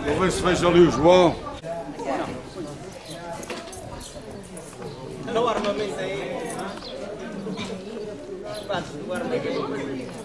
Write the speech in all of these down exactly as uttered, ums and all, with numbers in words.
Vou ver se vejo ali o João. Não armamento aí. O armamento.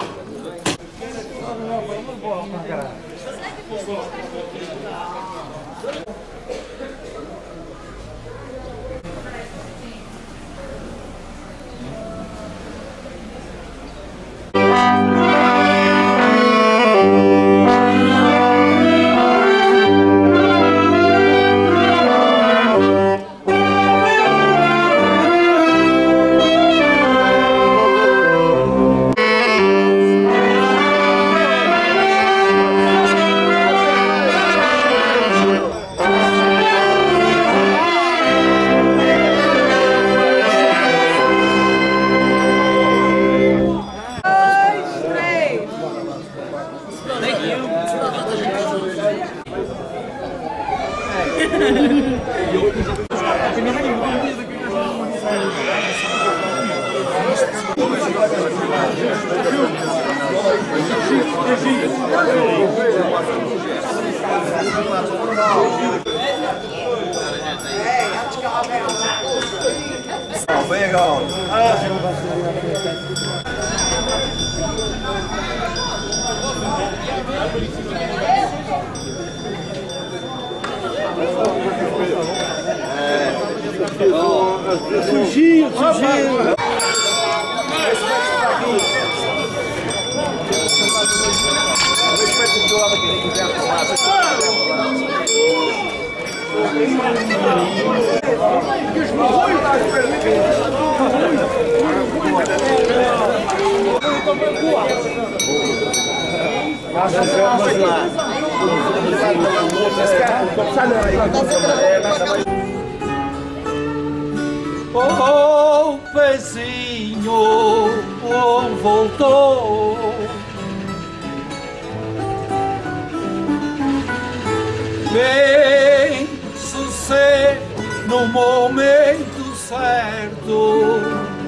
Surgiu, surgiu. Oh, pezinho, oh, voltou. Vem sucesso no momento certo.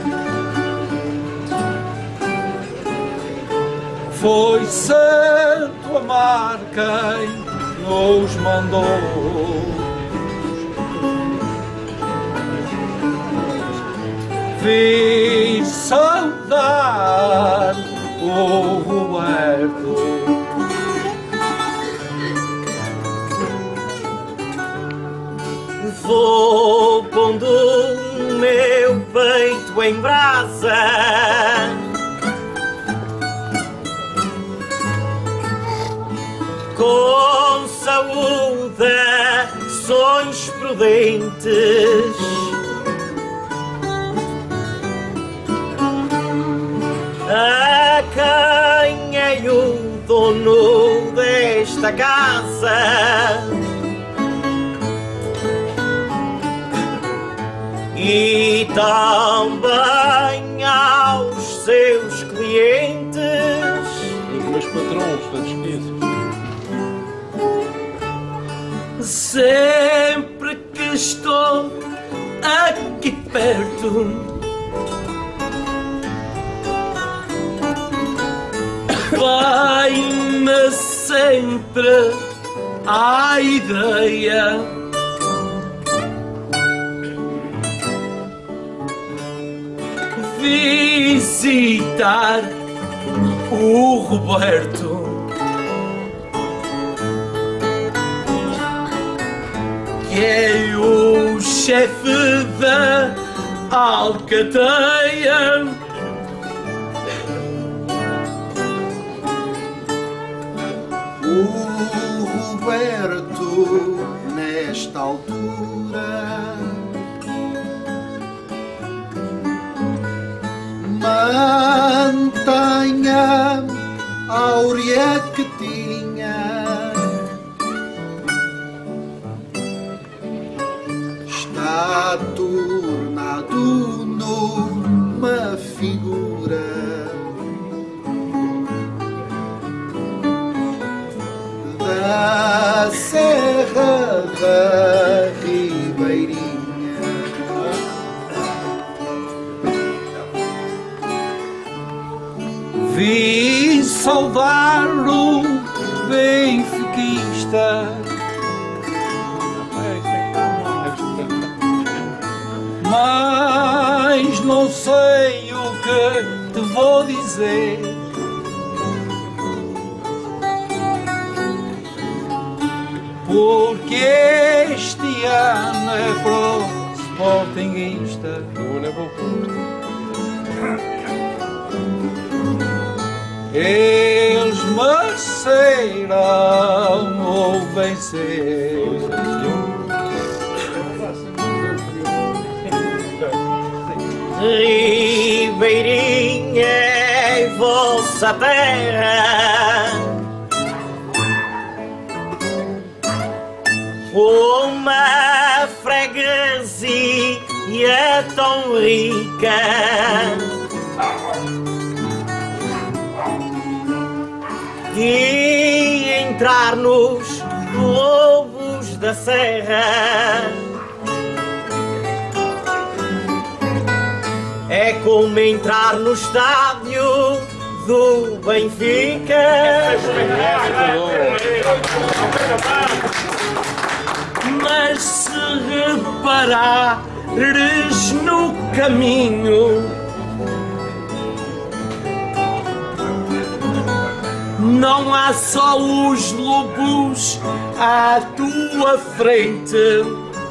Foi santo amar quem nos mandou. Vi saudar o Roberto. Vou pondo meu peito em brasa, com saúde, ações prudentes. A quem é o dono desta casa e também aos seus clientes. Os meus patrões, não te esqueças. Sempre que estou aqui perto, vai-me sempre à ideia visitar o Roberto, que é o chefe da alcateia. O Roberto, nesta altura, mantenha a áurea que tinha. Está tornado numa figura da Serra da Ribeirinha. Vim saudar o benfiquista mas não sei o que te vou dizer. Porque este ano é pro Sportingista. Eles mereceram ou vencer. Ribeirinha é vossa terra, uma freguesia tão rica, de entrar nos lobos da serra é como entrar no estádio do Benfica. Mas se reparares no caminho, não há só os lobos à tua frente.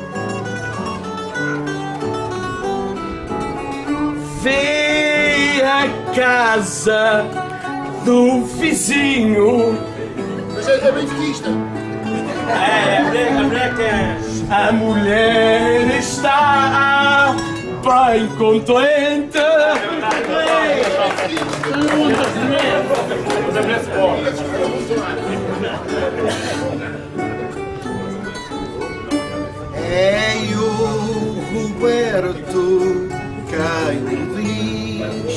Vê a casa do vizinho. Mas é benfiquista. É, a mulher quer. A mulher está bem contente. É o Roberto quem diz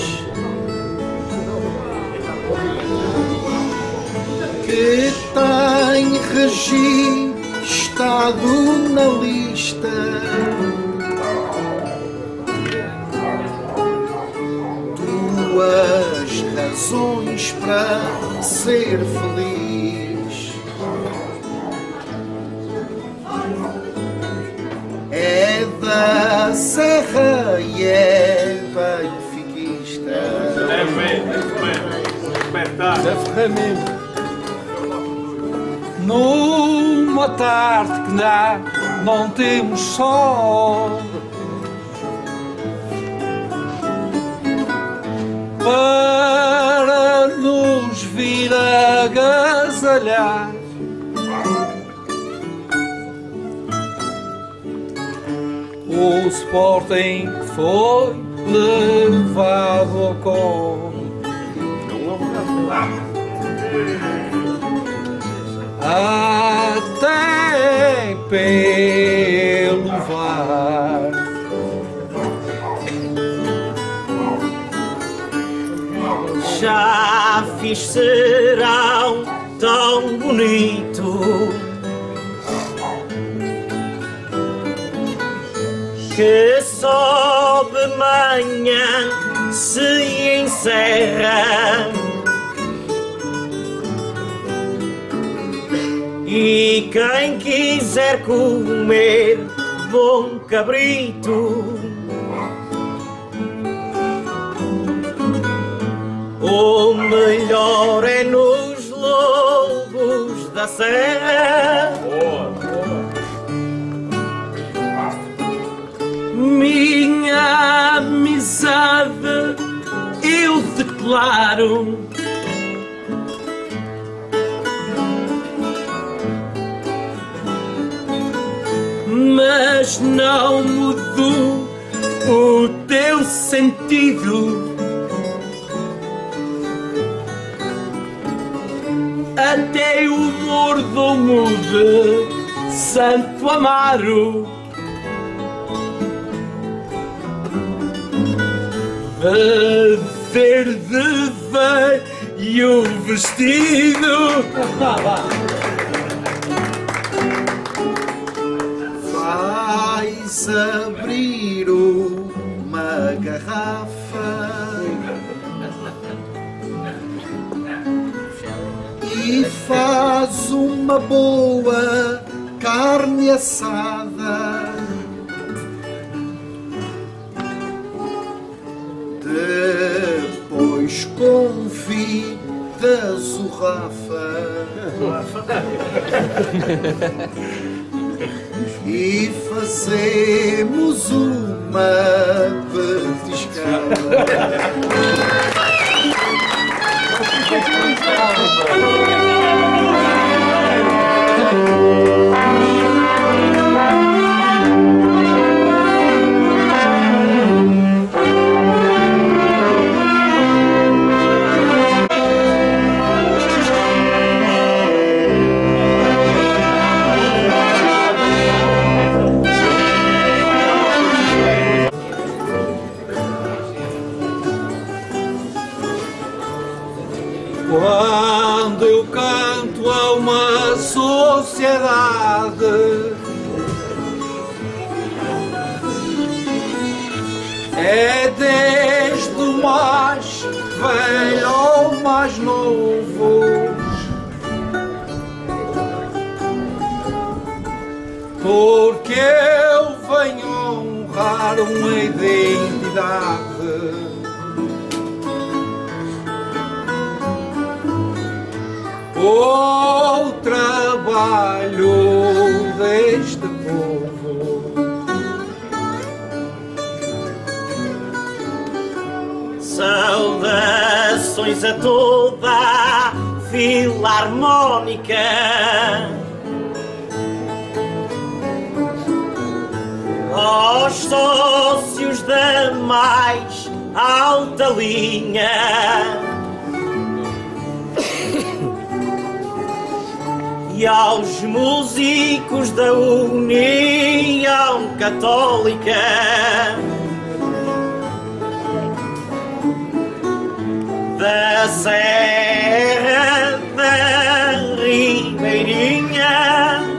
que tem registado na lista duas razões para ser feliz. É da Serra e é benfiquista. É bem, espetáculo. Numa tarde que dá, não temos sol para nos vir agasalhar. O Sporting foi levado ao colo. Até pelo V A R. Já fiz serão tão bonito que só de manhã se encerra. E quem quiser comer bom cabrito, o melhor é nos lobos da serra. Minha amizade eu declaro, mas não mudo o teu sentido. Até o mordomo de Santo Amaro de verde veio vestido. Vais abrir uma garrafa e faz uma boa carne assada. Depois convidas o Rafa e fazemos uma petiscada. Quando eu canto a uma sociedade, é desde o mais velho ao mais novo, porque eu venho honrar uma identidade. O trabalho deste povo. Saudações a toda a Filarmónica, aos sócios da mais alta linha e aos músicos da União Católica, da Serra da Ribeirinha,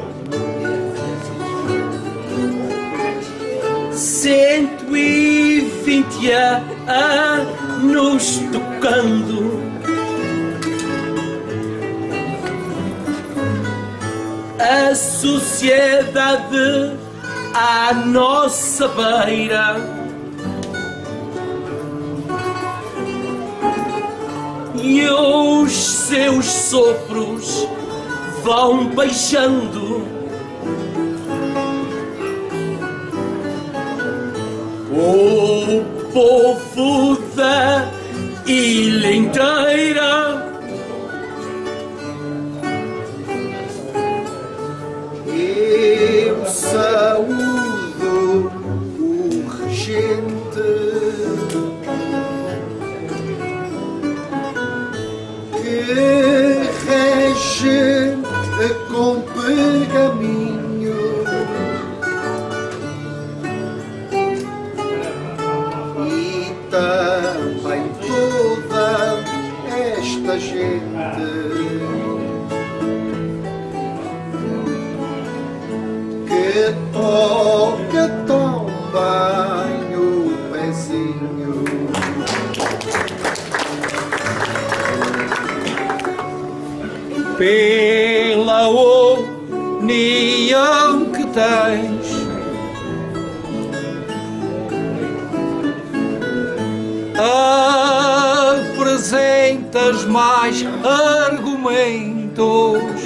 Cento e vinte anos tocando, a sociedade à nossa beira, e os seus sopros vão beijando o povo da ilha inteira. Eu saúdo o regente que rege com pergaminho e também toda esta gente que toca tão bem o pezinho. Pela união que tens, apresentas mais argumentos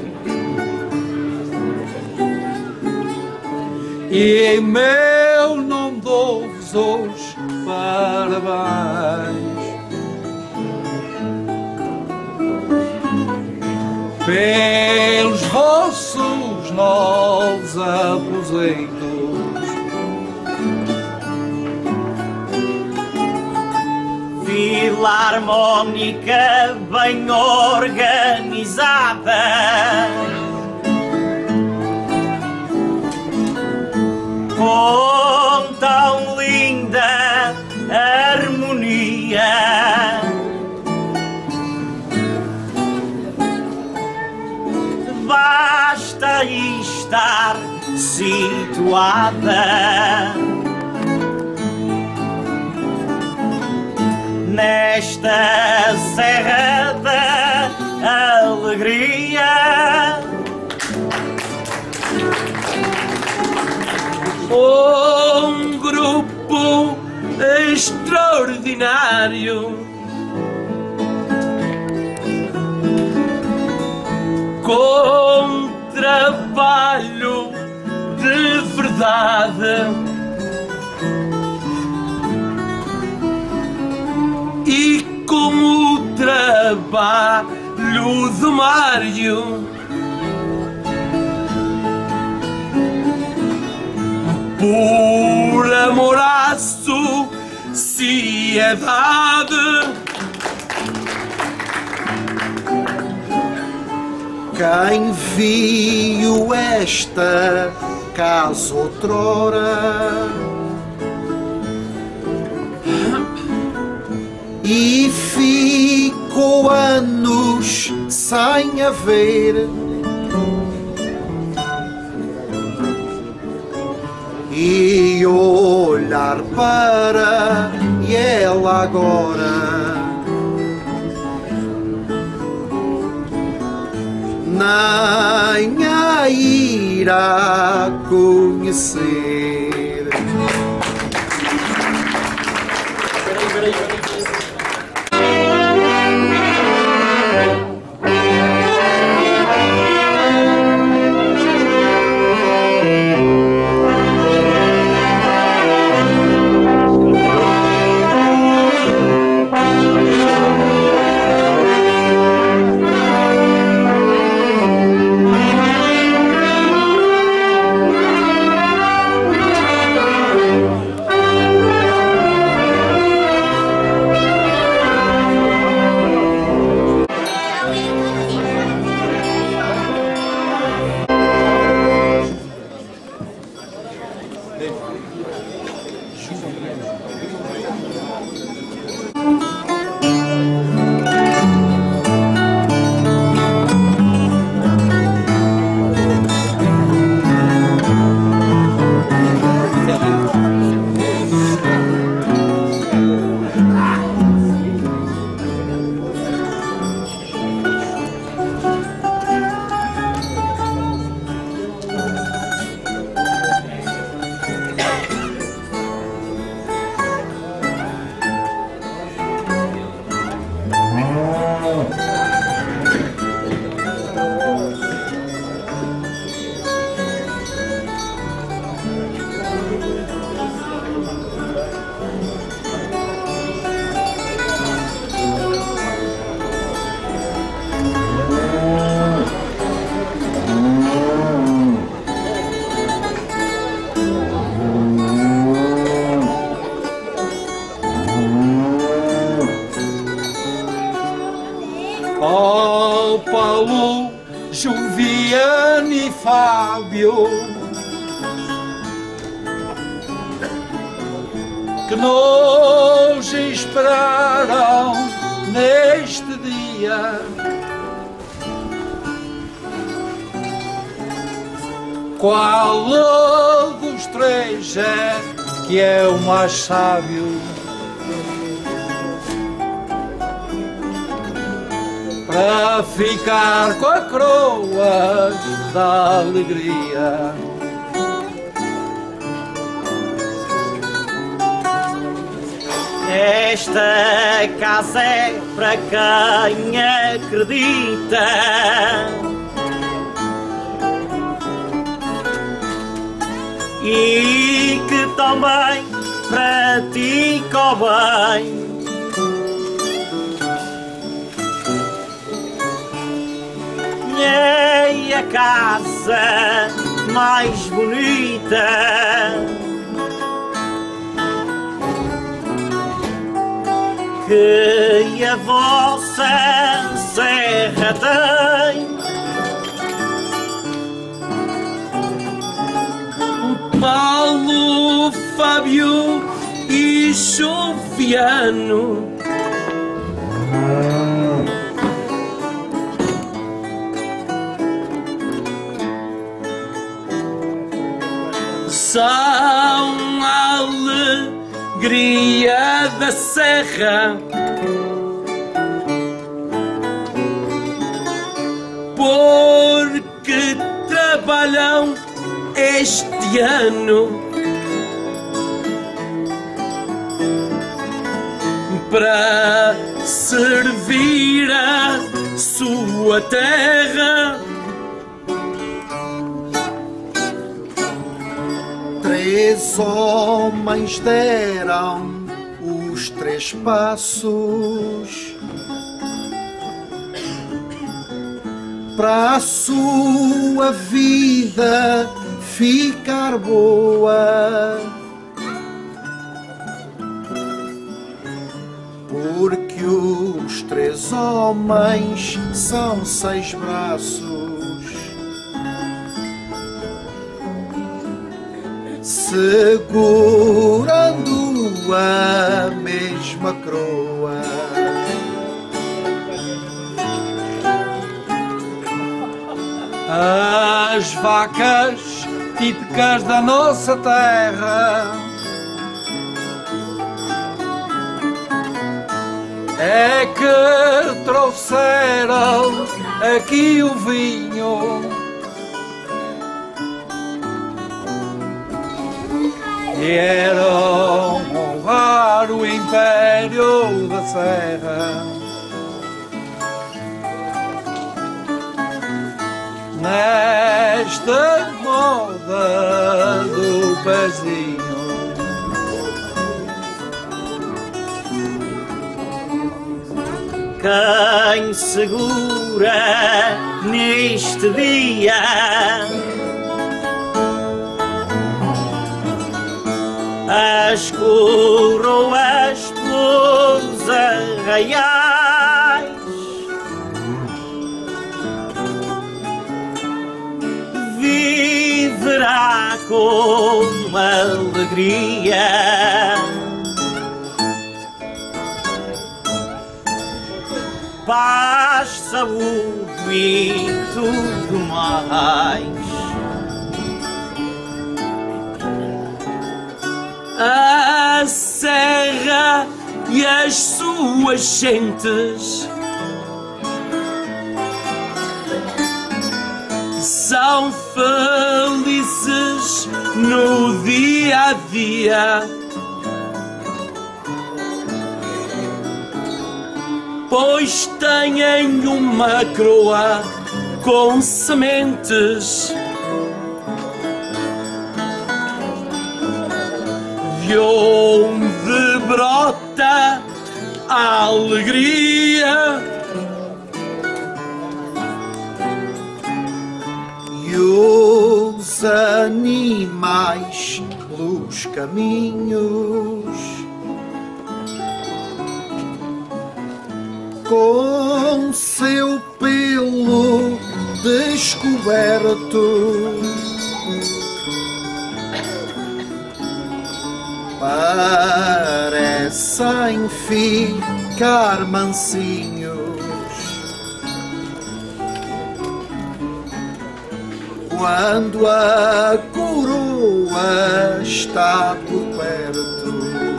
e em meu nome dou-vos os parabéns pelos vossos novos aposentos. Filarmónica bem organizada, com tão linda harmonia, basta estar situada nesta Serra da Alegria. Um grupo extraordinário ordinário, com trabalho de verdade e com o trabalho de Mário, por amor à sociedade. Quem viu esta casa outrora e ficou anos sem a ver, e olhar para ela agora, nem a irá conhecer. Peraí, peraí, peraí. Oh, Paulo, Juliano e Fábio, que nos esperaram neste dia. Qual dos três é que é o mais sábio para ficar com a coroa da alegria? Esta casa é para quem acredita e que também pratica o bem. É a casa mais bonita que a vossa serra tem. Paulo, Fábio e Joviano, são a alegria da serra, porque trabalham este ano para servir a sua terra. Três homens deram os três passos para a sua vida ficar boa, porque os três homens são seis braços, segurando a mesma coroa. As vacas típicas da nossa terra é que trouxeram aqui o vinho. Vieram honrar o império da serra. Nesta moda do pezinho, quem segura neste dia as coroas pelos arraiais, viverá com alegria, paz, saúde e tudo mais. A serra e as suas gentes são felizes no dia a dia, pois têm uma coroa com sementes de onde brota a alegria. E os animais pelos caminhos com seu pelo descoberto parecem ficar mansinhos quando a coroa está por perto.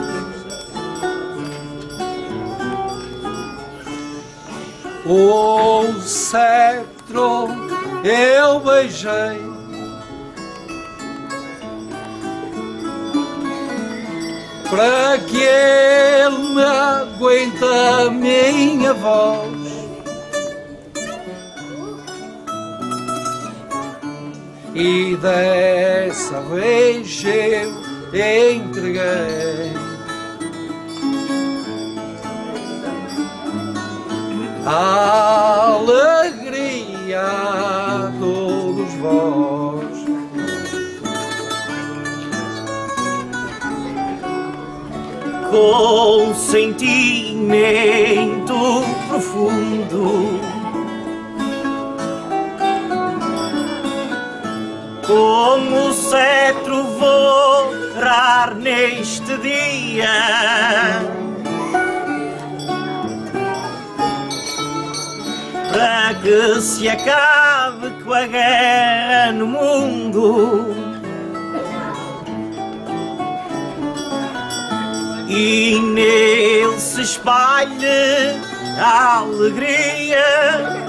o cetro eu beijei, para que ele me aguente a minha voz. E dessa vez eu entreguei a alegria a todos vós. Com sentimento profundo, como o cetro vou orar neste dia, para que se acabe com a guerra no mundo e nele se espalhe a alegria.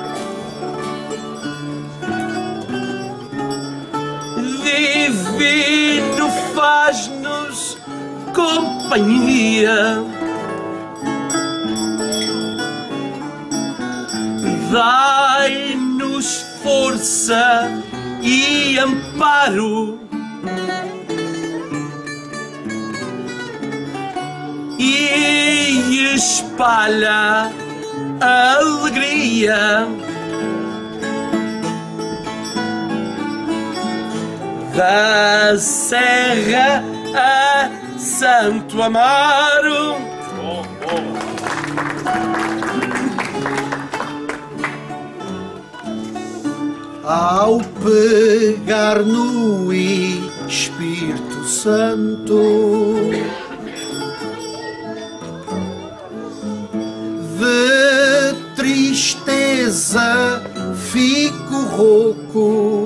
Divino faz-nos companhia força e amparo, e espalha a alegria da Serra a Santo Amaro. Bom, bom. Ao pegar no Espírito Santo, de tristeza fico rouco,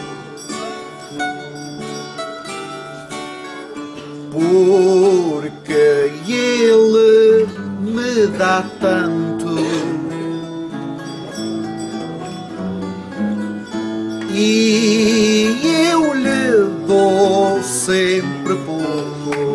porque Ele me dá tanto e eu lhe dou sempre pouco.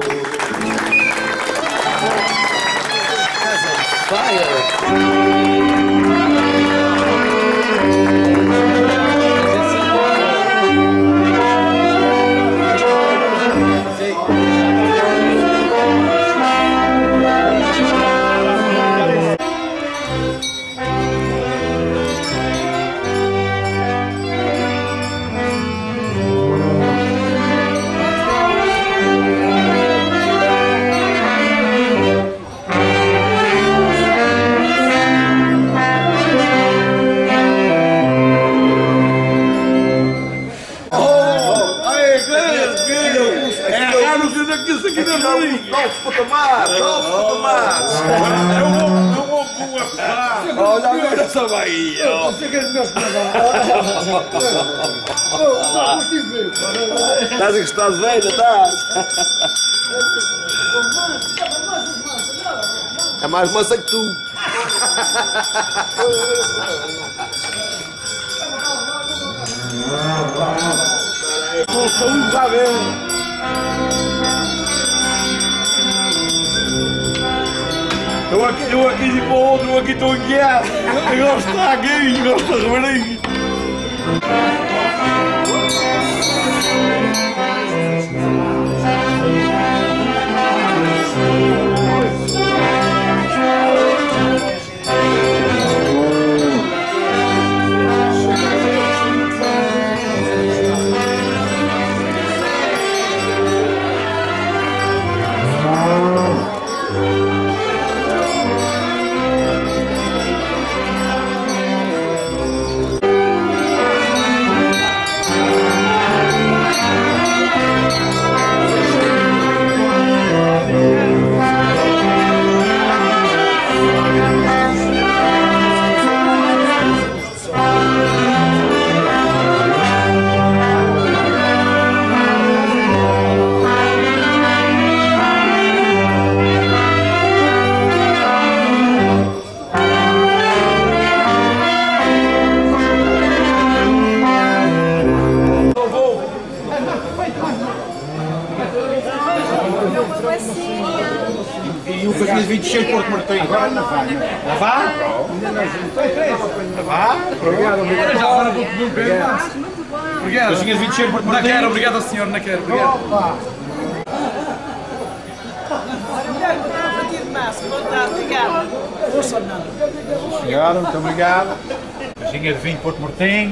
Novos patamares, novos patamares. Eu vou, eu vou com a pesar. Olha, olha essa Bahia. Você quer meus Estás a gostar de velha, estás? É mais massa que tu. Estou saúde já ver. Eu aqui, eu aqui de para o outro, eu aqui estou guiado. Eu gosto de estar aqui, eu gosto de rebolinho. E o Casinhas vinte e seis Porto Martim. Agora na vá. Na vá? Na vá? Obrigado, obrigado. Já agora vou comer um pedaço. Obrigado. Casinhas vinte e seis Porto Martim. Não quero, obrigado ao senhor, não quero. Obrigado. Obrigada. Força, Fernando. Obrigado, muito obrigado. Casinha de vinho Porto Martins.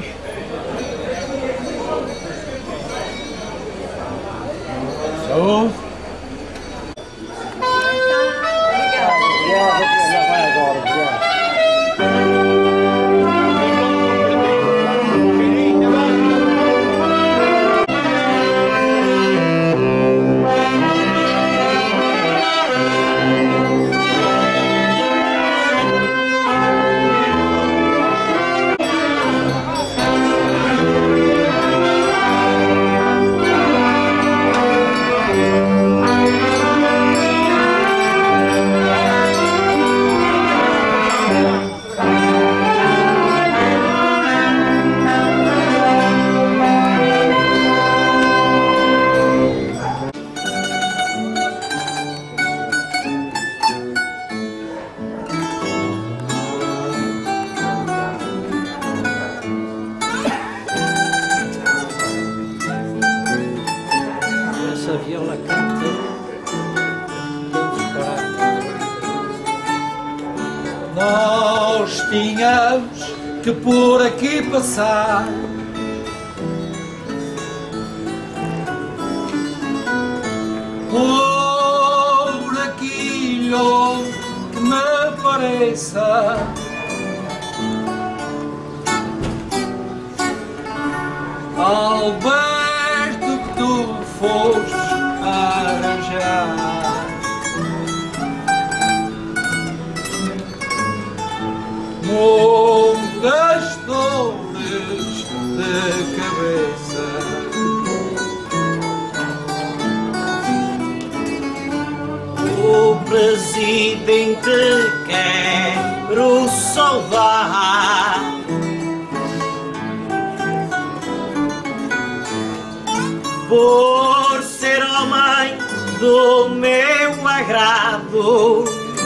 Saúde. Já vai agora, obrigado. tínhamos que por aqui passar. Por aquilo que me pareça, Alberto, que tu foste arranjar. Muitas dores de cabeça, o presidente quero salvar. Por ser homem do meu agrado,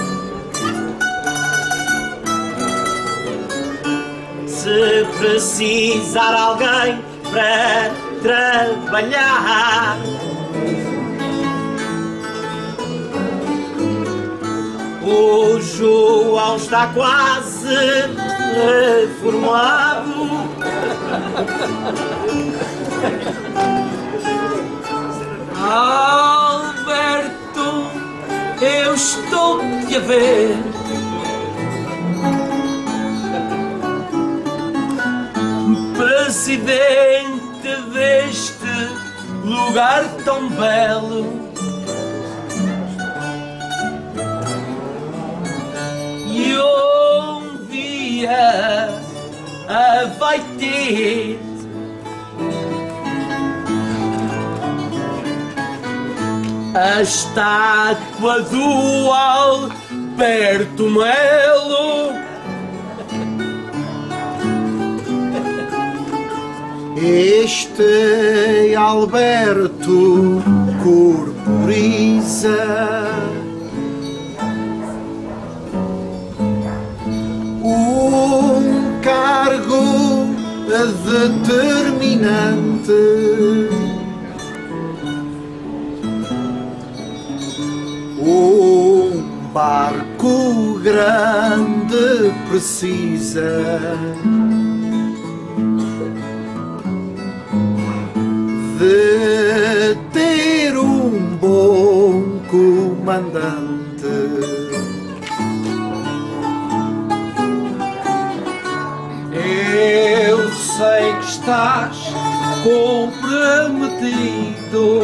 se precisar alguém para trabalhar, o João está quase reformado. Alberto, eu estou-te a ver. Presidente deste lugar tão belo, e um dia a vai ter a estátua do Alberto Melo. Este Alberto corporiza um cargo determinante, um barco grande precisa de ter um bom comandante. Eu sei que estás comprometido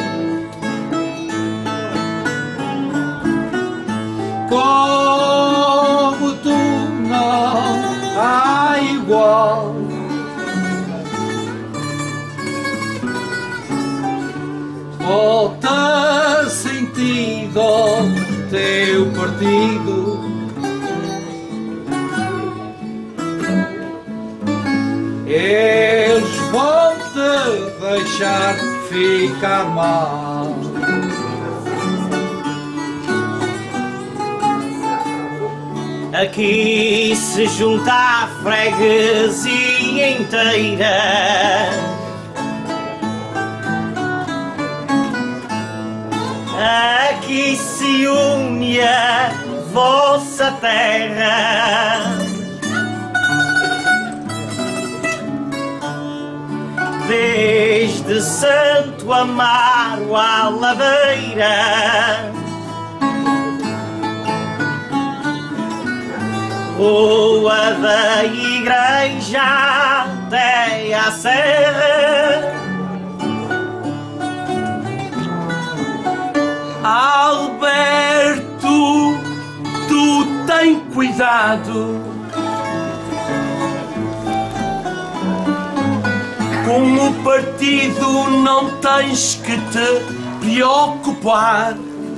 como tu não há igual. Volta sentido ao teu partido, eles vão te deixar ficar mal. Aqui se junta a freguesia inteira, aqui se une a vossa terra. Desde Santo Amaro à Ladeira, Rua da Igreja até à Serra, Alberto, tu tem cuidado com o partido, não tens que te preocupar.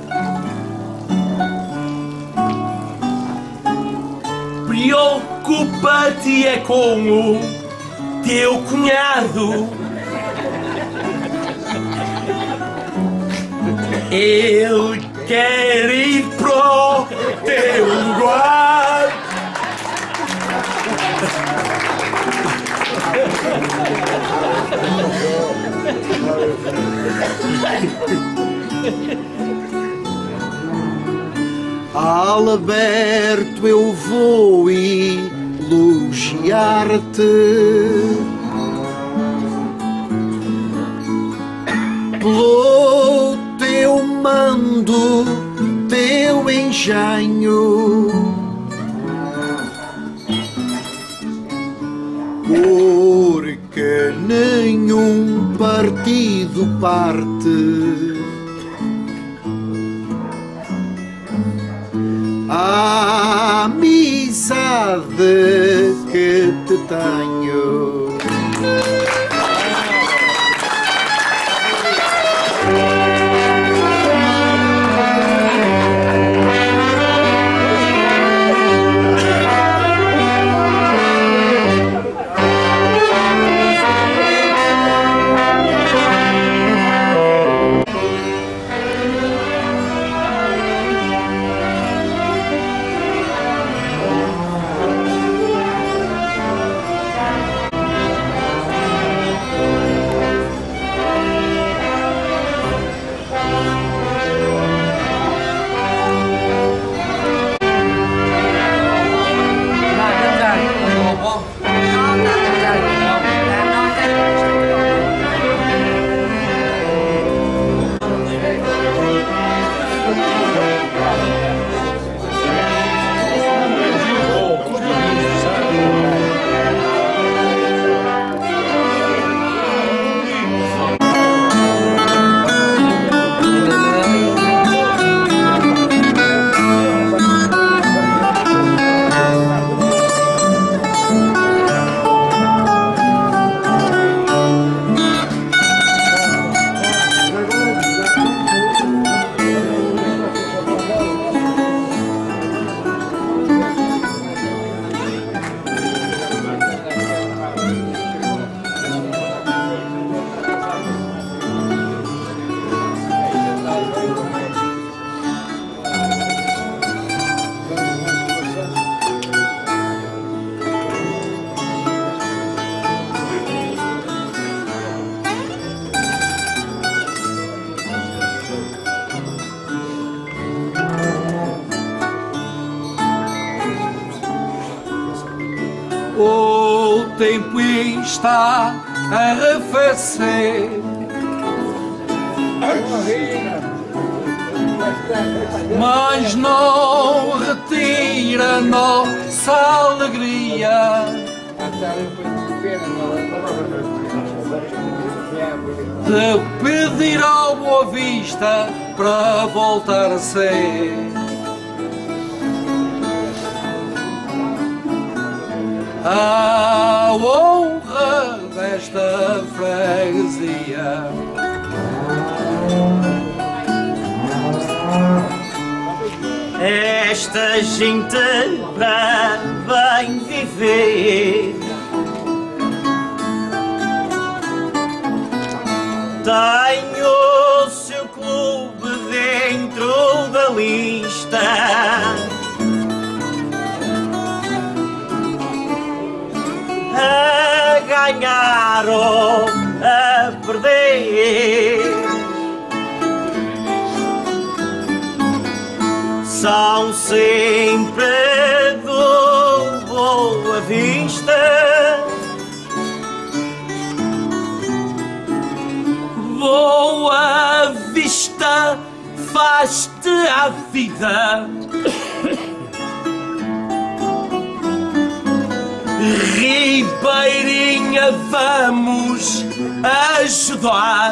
Preocupa-te é com o teu cunhado. Ele quer ir pro teu lugar. Alberto, eu vou ir guiar-te pelo teu mando, teu engenho, porque nenhum partido parte a amizade que te tenho. O tempo está a arrefecer, mas não retira nossa alegria. De pedir ao Boa Vista para voltar a ser a honra desta freguesia. Esta gente para bem viver tem o seu clube dentro da lista. A ganhar ou a perder, são sempre do Boa Vista. Boa Vista faz-te a vida. Ribeirinha, vamos ajudar.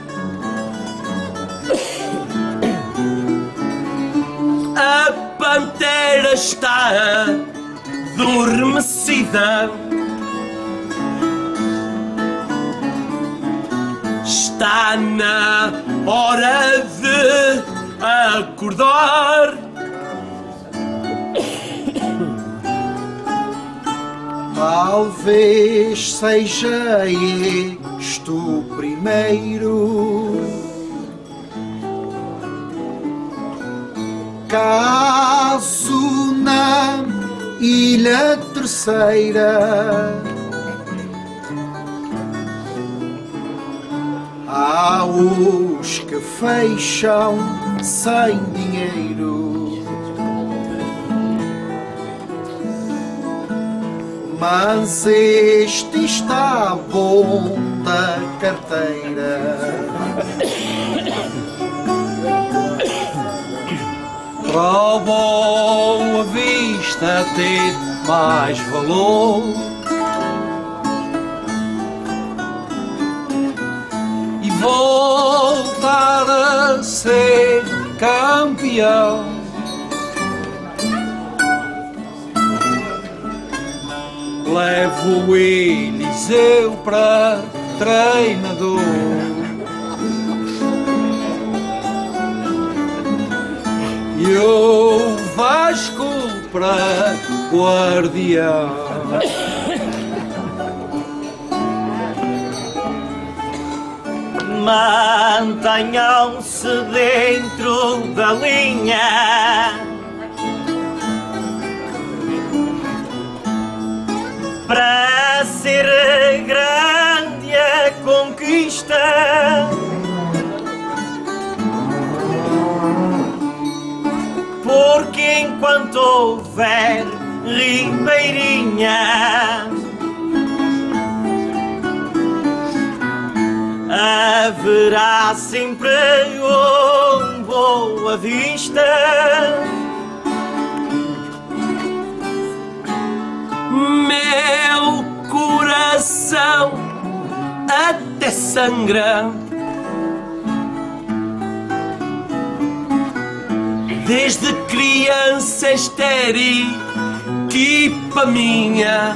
A pantera está adormecida. Está na hora de acordar. Talvez seja este o primeiro, caso na Ilha Terceira há os que fecham sem dinheiro, mas este está bom da carteira. Para Boa Vista ter mais valor e voltar a ser campeão. Levo o Eliseu para treinador e o Vasco para guardião. Mantenham-se dentro da linha para ser grande a conquista. Porque enquanto houver ribeirinha, haverá sempre um Boa Vista. Meu coração até sangra desde criança esta era equipa minha.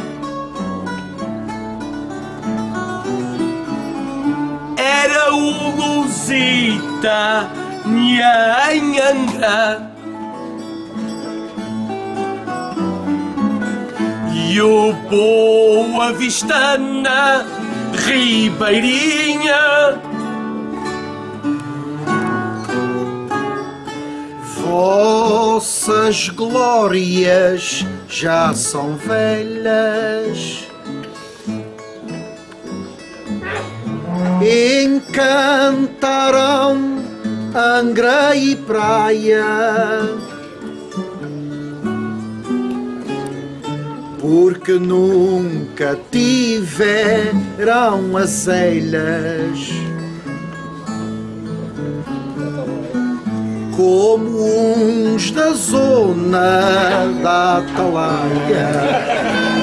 Era o Lusita, minha Anhanga, e o Boa Vista na Ribeirinha. Vossas glórias já são velhas, encantarão Angra e Praia, porque nunca tiveram as ilhas como uns da zona da Atalaia.